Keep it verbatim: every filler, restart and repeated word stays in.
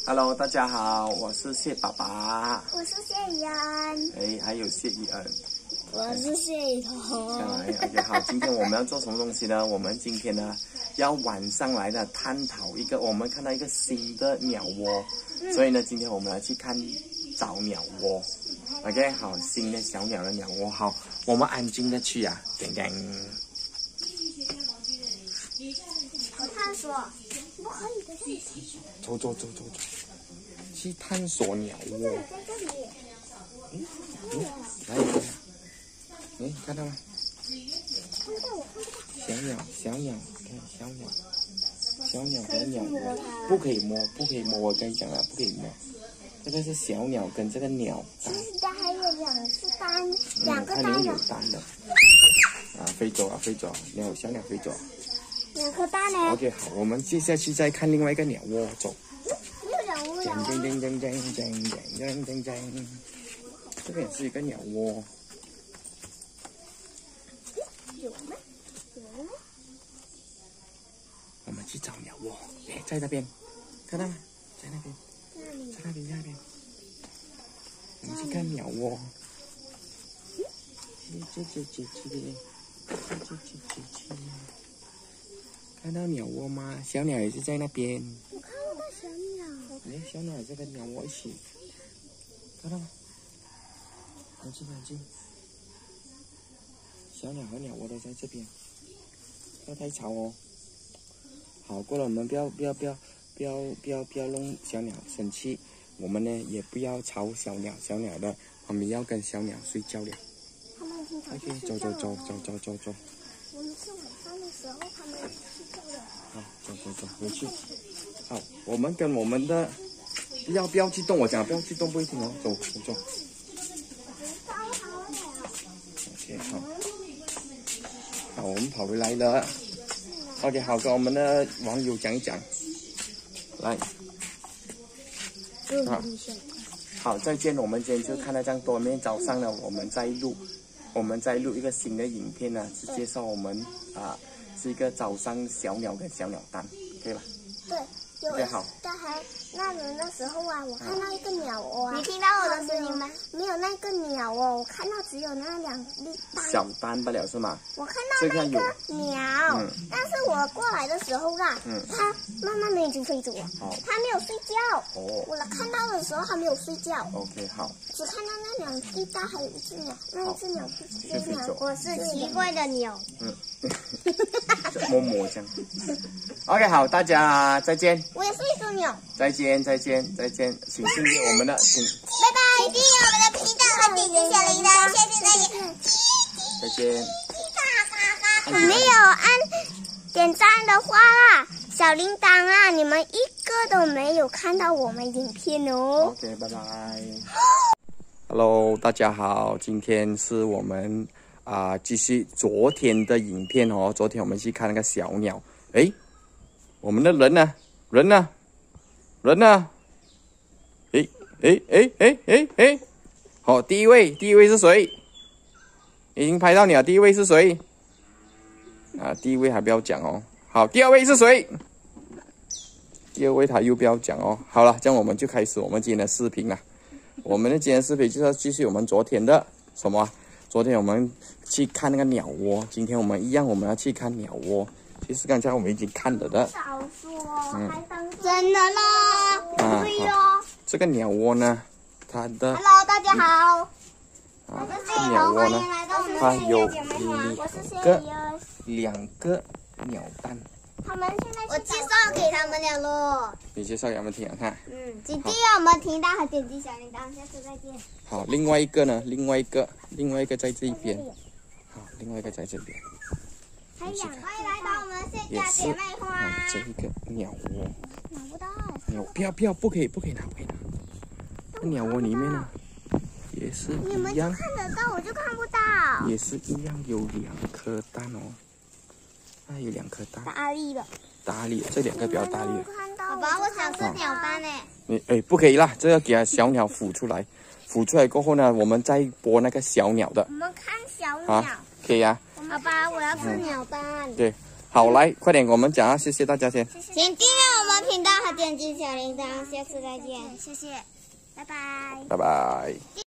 Hello， 大家好，我是谢爸爸， 我是谢怡恩， 哎，还有谢怡恩， 我是谢怡彤。 哎 ，OK， 好，今天我们要做什么东西呢？我们今天呢要晚上来的探讨一个，我们看到一个新的鸟窝，嗯、所以呢，今天我们要去看找鸟窝。OK， 好，新的小鸟的鸟窝，好，我们安静的去啊，叮叮。 我探索，不可以在这里。 走走走走走，去探索鸟窝。 在这里。 嗯嗯，来一个，哎，看到吗？ 看不到，我看不到。 小鸟，小鸟，看小鸟，小鸟和鸟窝，不可以摸，不可以摸，我跟你讲了，不可以摸。这个是小鸟跟这个鸟蛋。 其实它还有两只蛋，两个蛋呢。它里面有蛋的。啊，飞走啊，飞走啊，鸟小鸟飞走。 两颗蛋呢 ？OK， 好，我们接下去再看另外一个鸟窝，走。 没有鸟窝。 锵锵锵锵锵锵锵锵锵，这个也是一个鸟窝。 有吗？有吗？ 我们去找鸟窝，哎，在那边，看到吗？在那边。在那边，在那边。我们去看鸟窝。叽叽叽叽叽，叽叽叽叽叽。看到鸟窝吗？小鸟也是在那边。 我看到小鸟。 哎，小鸟也在跟鸟窝一起。看到吗？安静，安静。小鸟和鸟窝都在这边，不要太吵哦。好，过了我们不要不要不要不要不要不要弄小鸟生气。我们呢也不要吵小鸟，小鸟的我们要跟小鸟睡觉了。 他们经常 OK， 走走走走走走走。 我们是晚上的时候，他们睡觉的。 好，走走走，回去。好，我们跟我们的不要不要去动，我讲不要去动，不会听哦。走走走。OK， 好。好，我们跑回来了。OK， 好，跟我们的网友讲一讲。来。好，好，再见。我们今天就看到这样多面。早上呢，我们在录，我们在录一个新的影片呢，是介绍我们啊、呃、是一个早上小鸟跟小鸟蛋，可以吧？ 对，有。 对，好。 但还那人的时候啊，我看到一个鸟窝、啊。 你听到我的声音吗？ 没有那个鸟哦，我看到只有那两粒蛋。 小蛋不了是吗？ 我看到那个鸟，嗯、但是我过来的时候啊，嗯、它慢慢的已经飞走了。哦。它没有睡觉。哦。我看到的时候它没有睡觉。 OK， 好。 只看到那两粒蛋，还有一只鸟，那一只鸟是飞走。 我是奇怪的鸟。 嗯。摸摸这样。OK， 好，大家再见。 我也是一只鸟。 再见，再见，再见，请订阅我们的，请。 拜拜，订阅我们的频道和点击小铃铛，下次再见。 再见。 没有按点赞的话啦，小铃铛啊，你们一个都没有看到我们影片哦。 OK， 拜拜。Hello， 大家好，今天是我们啊、呃、继续昨天的影片哦。昨天我们去看那个小鸟，诶，我们的人呢？人呢？人呢？诶诶诶诶诶诶，好，第一位，第一位是谁？已经拍到你了，第一位是谁？啊，第一位还不要讲哦。好，第二位是谁？第二位他又不要讲哦。好了，这样我们就开始我们今天的视频了。我们的今天视频就是要继续我们昨天的什么？昨天我们去看那个鸟窝，今天我们一样，我们要去看鸟窝。其实刚才我们已经看了的。 少说， 嗯， 真的啦。 啊， 对哦。 这个鸟窝呢，它的 Hello， 大家好。 啊，这鸟窝呢，它有两个两个鸟蛋。 他们现在我介绍给他们了咯。 你介绍给他们听啊，看。 嗯，请订阅我们频道和点击小铃铛，下次再见。 好，另外一个呢？另外一个，另外一个在这边。好，另外一个在这边。 还有， 欢迎来到我们谢也是家姐妹花。 啊，这一个鸟窝。 拿不到。 鸟，不要不要，不可以不可以拿，不可以拿。那鸟窝里面呢，也是你们一样。 看得到，我就看不到。 也是一样，有两颗蛋哦。那有两颗蛋。 大力的。 大力，这两个比较大力。 宝宝，我想吃鸟蛋呢。 你哎，不可以啦，这要给它小鸟孵出来，孵出来过后呢，我们再播那个小鸟的。 我们看小鸟。 啊，可以啊。 爸爸，我要吃鸟蛋。 对， 好，来，快点，我们讲啊，谢谢大家先。 请订阅我们频道和点击小铃铛，下次再见。 谢谢，拜拜。 拜拜。